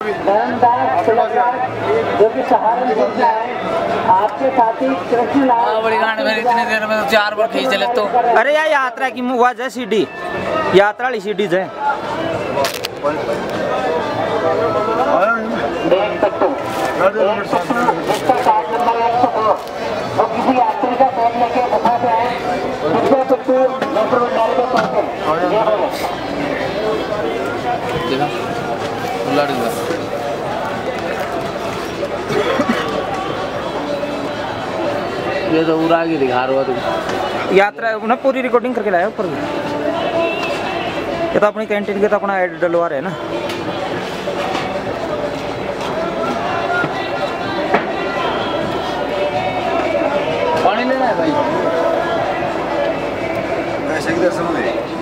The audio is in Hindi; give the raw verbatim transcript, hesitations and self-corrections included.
जो कि सहारनपुर से आए, आपके साथी कृष्णलाल बड़ी गांड में इतनी देर में चार बार खींच चले तो। अरे यार यात्रा की मुआज है सीडी, यात्रा वाली सीडी है। देख सकते हो जिसका कार्ड नंबर एक सौ दो वो किसी यात्री का बैग लेके गुफा से आए, दूसरे पिट्टू मेट्रो विद्यालय के पहुंचे। ये बोले देखा लड़ूंगा ये तो उड़ा के दिखा रहा तुम। यात्रा उन्हें पूरी रिकॉर्डिंग करके लाया ऊपर। ये तो अपनी कैंटीन के तो अपना ऐड डलवा रहे हैं ना। पानी लेना है भाई। कैसे दर्शन